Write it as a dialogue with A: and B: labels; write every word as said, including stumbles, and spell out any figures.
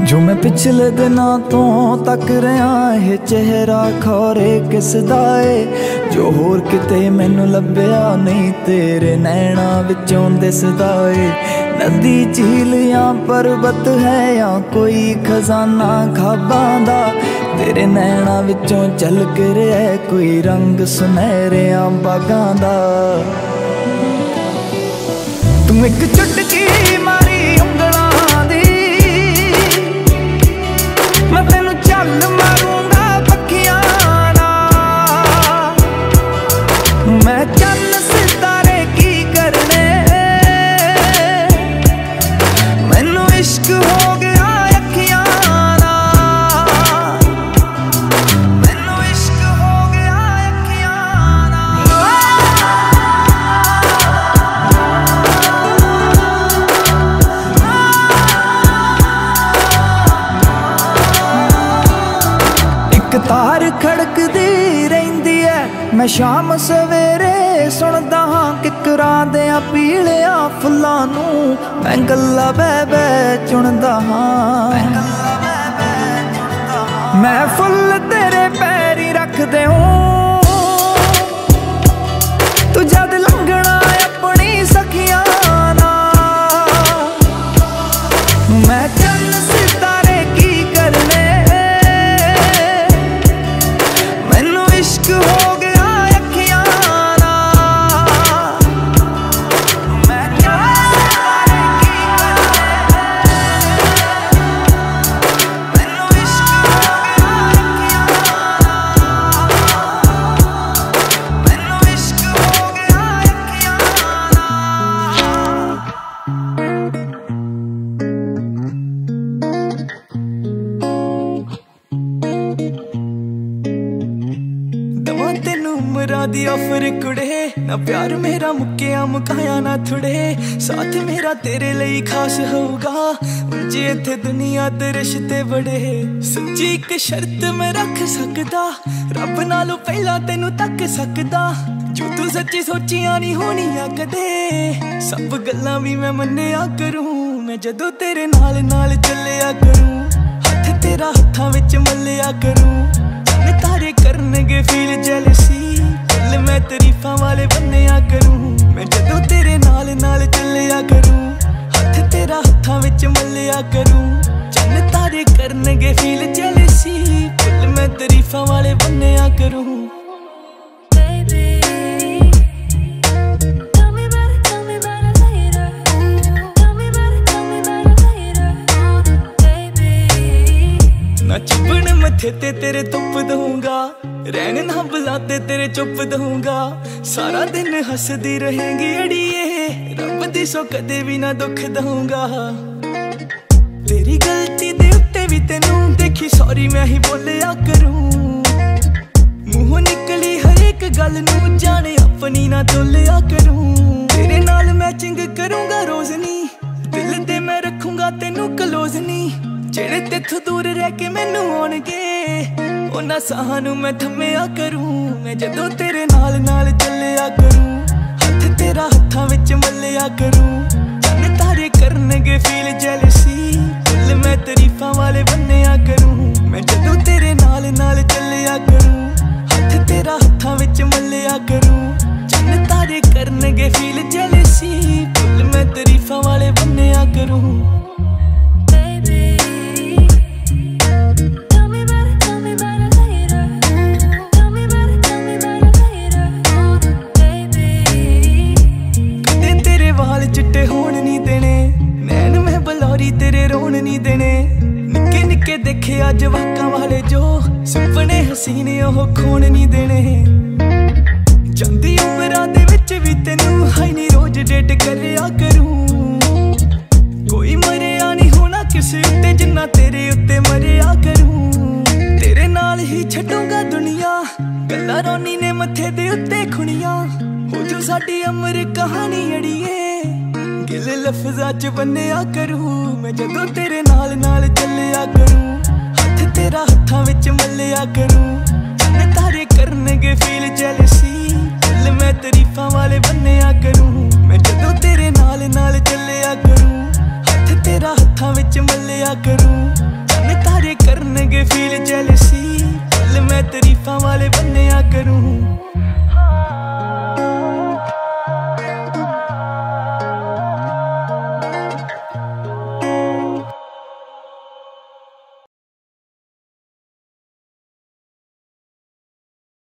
A: जो मैं पिछले दिनों तो तक रहा है चेहरा खौरे किस दा ए जो होर किते मैनू लभ्या नहीं तेरे नैना विचों दिसदा ए। नदी झील या पर्वत है या कोई खजाना खाबां दा तेरे नैना विचों झलक रहा है कोई रंग सुनहरिया बागां दा। तू एक चुटकी मारी उंगलां दी मैं तेनू चल मारूंगा पखियां नाल। मैं चन्न सितारे की करने मैनू इश्क हो गया अखियां नाल। मैनू इश्क हो गया अखियां तार खड़कदी रहिंदी है मैं शाम सवेरे सुनदा हाँ किकरां देयां पीलिया फुल्लां नूं मैं गल्लां बह बह चुनदा हाँ। मैं फुल तेरे पैरी रख देऊं तू जद लंघना अपनी सखियां नाल। मैं चन्न सितारे की करने इश्क हो गया अखियां नाल। मैं सितारे की करने मैनू इश्क हो गया अखियां नाल। मैनू इश्क हो गया अखियां दवा तेनू उमरां दी ऑफर कुड़े ना प्यार मेरा मुक्किया मुकाया ना थुड़े साथ मेरा तेरे लिए खास होगा जे इत्थे दुनिया ते रिश्ते बड़े। सच्ची एक शर्त मैं रख सकदा रब नालों पहला तेनू तक सकदा जो तू सच्ची सोचियां नहीं होनियां कदे सब गल्लां भी मैं मन्निया करूं मैं जदों तेरे नाल नाल चलिया करूं हथ तेरा हत्थां विच मल्लिया करूं तारे करनगे फील जेलसी दिल मैं तरीफां वाले बन्निया करूं मैं जदों तेरे नाल नाल चलिया करूं हथ तेरा हत्थां विच मल्लिया करूं चन्न तारे करनगे फील जेलसी दिल मैं तरीफां वाले बन्निया करूं। ना चुभन मथे ते तेरे तुप दूंगा रहन ना बुलाते तेरे चुप दूंगा सारा दिन हंसदी रहेंगी अड़िए रब दी सो कदे भी ना दुख दूंगा। तेरी गलती दे उत्ते भी तेनू देखी सॉरी मैं ही बोलिया करूं मुंहों निकली हर एक गल नू जाने अपनी ना तोलिया करूं। तेरे नाल मैचिंग करूंगा रोज नी दिल दे मैं रखूंगा तेनू क्लोज नी जेड़े तेथों दूर रह के मैनू आउणगे उन्हां साहां नू मैं थम्मिया करूं मैं जदों तेरे नाल नाल चलिया करूं हथ तेरा हत्थां विच मल्लिया करूं चन्न तारे करनगे फील जेलसी दिल मैं तरीफां वाले बन्निया करूं मैं जदों तेरे नाल नाल चलिया करूं हथ तेरा हत्थां विच मल्लिया करूं चन्न तारे करनगे फील जेलसी दिल मैं तरीफां वाले बन्निया करूं। चिट्टे होण नहीं देने नैन मैं बलौरी तेरे रोण नहीं देने निक्के निक्के देखे अज जवाकां वाले जो सुपने हसीने ओह खोण नहीं देने। जांदी उमरां दे विच भी तेनू हाई नहीं रोज डेट करया करूं कोई मरिया नहीं होना किसे उत्ते जिन्ना तेरे उत्ते मरिया करूं। तेरे नाल ही छड्डूंगा दुनिया गल्लां रोनी ने मत्थे दे उत्ते खुणियां हो जो साडी अमर कहानी अड़िए गिल लफ्ज़ां च बन्निया करूं मैं जदों तेरे नाल नाल चलिया करूं हथ तेरा हत्थां विच मल्लिया करूं चन्न तारे करनगे फील जेलसी दिल मैं तरीफां वाले बन्निया करूं मैं जदों तेरे नाल नाल चलिया करूं हथ तेरा हत्थां विच मल्लिया करूं feel jealousy, कल मैं तारीफां वाले बंदे